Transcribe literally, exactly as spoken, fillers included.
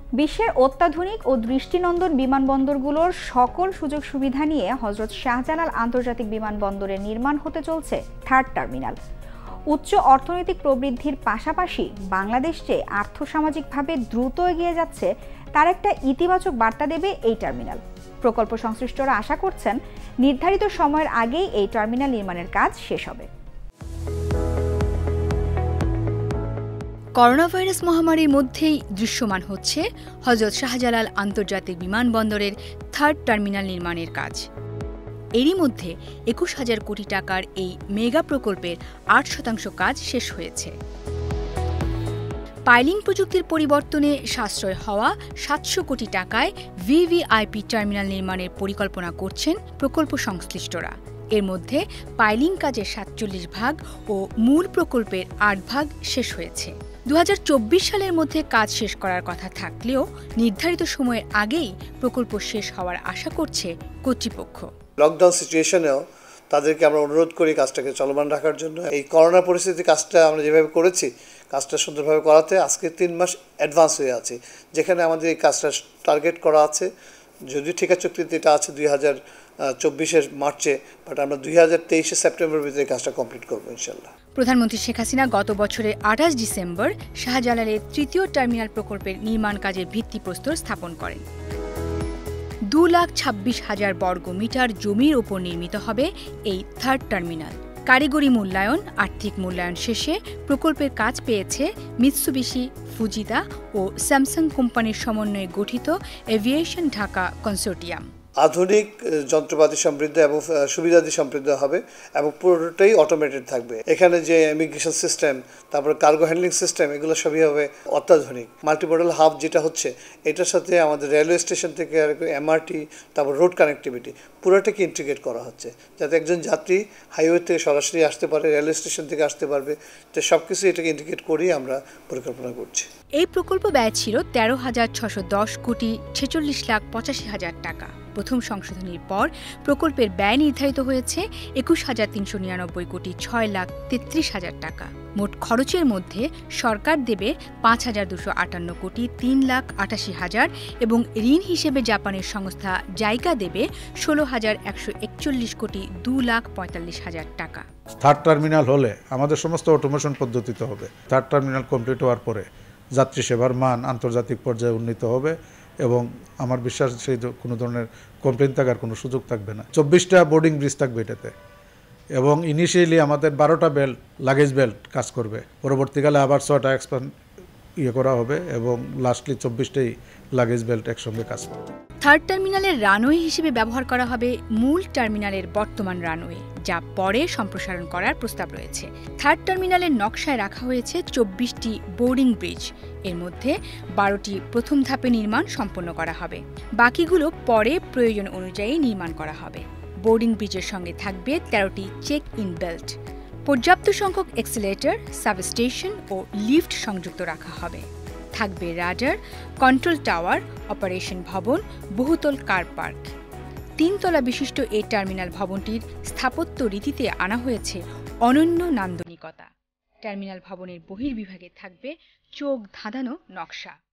বিশ্বের অত্যাধুনিক ও দৃষ্টিনন্দন বিমানবন্দরগুলোর সকল সুযোগ সুবিধা নিয়ে হযরত শাহজালাল আন্তর্জাতিক বিমানবন্দরের নির্মাণ হতে চলছে থার্ড টার্মিনাল। উচ্চ অর্থনৈতিক প্রবৃদ্ধির পাশাপাশি বাংলাদেশ যে আর্থসামাজিকভাবে দ্রুত এগিয়ে যাচ্ছে তার একটা ইতিবাচক বার্তা দেবে এই টার্মিনাল। প্রকল্প সংশ্লিষ্টরা আশা করছেন নির্ধারিত সময়ের আগেই এই টার্মিনাল নির্মাণের কাজ শেষ হবে। করোনা ভাইরাস মহামারীর মধ্যেই দৃশ্যমান হচ্ছে হযরত শাহজালাল আন্তর্জাতিক বিমানবন্দরের থার্ড টার্মিনাল নির্মাণের কাজ। এরই মধ্যে একুশ হাজার কোটি টাকার এই মেগা প্রকল্পের আট শতাংশ কাজ শেষ হয়েছে। পাইলিং প্রযুক্তির পরিবর্তনে সাশ্রয় হওয়া সাতশো কোটি টাকায় ভিভিআইপি টার্মিনাল নির্মাণের পরিকল্পনা করছেন প্রকল্প সংশ্লিষ্টরা। এর মধ্যে পাইলিং কাজের সাতচল্লিশ ভাগ ও মূল প্রকল্পের আট ভাগ শেষ হয়েছে। দু হাজার চব্বিশ সালের মধ্যে কাজ শেষ করার কথা থাকলেও নির্ধারিত সময়ের আগেই প্রকল্প শেষ হওয়ার আশা করছে কর্তৃপক্ষ। লকডাউন সিচুয়েশনেও তাদেরকে আমরা অনুরোধ করি কাজটাকে চলমান রাখার জন্য। এই করোনা পরিস্থিতি কাজটা আমরা যেভাবে করেছি কাজটা সুন্দরভাবে করাতে আজকে তিন মাস অ্যাডভান্স হয়ে আছে, যেখানে আমাদের এই কাজটা টার্গেট করা আছে। যদিও ঠিকা চুক্তিতে এটা আছে দুই হাজার চব্বিশের মার্চে, বাট আমরা দুই হাজার তেইশে সেপ্টেম্বরের ভিতরে কাজটা কমপ্লিট করবো ইনশাল্লাহ। প্রধানমন্ত্রী শেখ হাসিনা গত বছরের আঠাশ ডিসেম্বর শাহজালালের তৃতীয় টার্মিনাল প্রকল্পের নির্মাণ কাজের ভিত্তিপ্রস্তর স্থাপন করেন। দু লাখ ছাব্বিশ হাজার বর্গ মিটার জমির ওপর নির্মিত হবে এই থার্ড টার্মিনাল। কারিগরি মূল্যায়ন, আর্থিক মূল্যায়ন শেষে প্রকল্পের কাজ পেয়েছে মিৎসুবিশি, ফুজিতা ও স্যামসাং কোম্পানির সমন্বয়ে গঠিত এভিয়েশন ঢাকা কনসোর্টিয়াম। আধুনিক যন্ত্রপাতি সমৃদ্ধ এবং সুবিধাদি সমৃদ্ধ হবে এবং পুরোটাই অটোমেটেড থাকবে। এখানে যে ইমিগ্রেশন সিস্টেম, তারপর কার্গো হ্যান্ডলিং সিস্টেম, এগুলো সবই হবে অত্যাধুনিক। মাল্টিমডাল হাব যেটা হচ্ছে এটার সাথে আমাদের রেলওয়ে স্টেশন থেকে এমআরটি, তারপর রোড কানেক্টিভিটি পুরোটাকে ইন্টিগ্রেট করা হচ্ছে, যাতে একজন যাত্রী হাইওয়ে থেকে সরাসরি আসতে পারে, রেলওয়ে স্টেশন থেকে আসতে পারবে। তো সব কিছু এটাকে ইন্টিগ্রেট করেই আমরা পরিকল্পনা করছি। এই প্রকল্প ব্যয় ছিল তেরো হাজার ছশো দশ কোটি ছেচল্লিশ লাখ পঁচাশি হাজার টাকা। প্রথম সংশোধনীর পর প্রকল্পের ব্যয় নির্ধারিত হয়েছে একুশ হাজার তিনশো নিরানব্বই কোটি ছয় লাখ তেত্রিশ হাজার টাকা। মোট খরচের মধ্যে সরকার দেবে পাঁচ হাজার দুশো আটান্ন কোটি তিন লাখ আটাশি হাজার এবং ঋণ হিসেবে জাপানের সংস্থা জাইকা দেবে ষোলো হাজার একশো একচল্লিশ কোটি দু লাখ পঁয়তাল্লিশ হাজার টাকা। থার্ড টার্মিনাল হলে আমাদের সমস্ত অটোমেশন পদ্ধতিতে হবে। থার্ড টার্মিনাল কমপ্লিট হওয়ার পরে যাত্রী সেবার মান আন্তর্জাতিক পর্যায়ে উন্নীত হবে এবং আমার বিশ্বাস সেই কোনো ধরনের কমপ্লেন থাকার কোনো সুযোগ থাকবে না। চব্বিশটা বোর্ডিং ব্রিজ থাকবে এটাতে এবং ইনিশিয়ালি আমাদের বারোটা বেল্ট লাগেজ বেল্ট কাজ করবে, পরবর্তীকালে আবার ছয়টা এক্সপ্যান্ড ইয়ে করা হবে এবং লাস্টলি চব্বিশটাই লাগেজ বেল্ট একসঙ্গে কাজ করবে। থার্ড টার্মিনালের রানওয়ে হিসেবে ব্যবহার করা হবে মূল টার্মিনালের বর্তমান রানওয়ে, যা পরে সম্প্রসারণ করার প্রস্তাব রয়েছে। থার্ড টার্মিনালের নকশায় রাখা হয়েছে চব্বিশটি বোর্ডিং ব্রিজ। এর মধ্যে বারোটি প্রথম ধাপে নির্মাণ সম্পন্ন করা হবে, বাকিগুলো পরে প্রয়োজন অনুযায়ী নির্মাণ করা হবে। বোর্ডিং ব্রিজের সঙ্গে থাকবে তেরোটি চেক ইন বেল্ট। পর্যাপ্ত সংখ্যক এক্সিলেটর, সাবস্টেশন ও লিফট সংযুক্ত রাখা হবে। থাকবে রাডার, কন্ট্রোল টাওয়ার, অপারেশন ভবন, বহুতল কার পার্ক। তিনতলা বিশিষ্ট এই টার্মিনাল ভবনটির স্থাপত্য রীতিতে আনা হয়েছে অনন্য নান্দনিকতা। টার্মিনাল ভবনের বহির্বিভাগে থাকবে চোখ ধাঁধানো নকশা।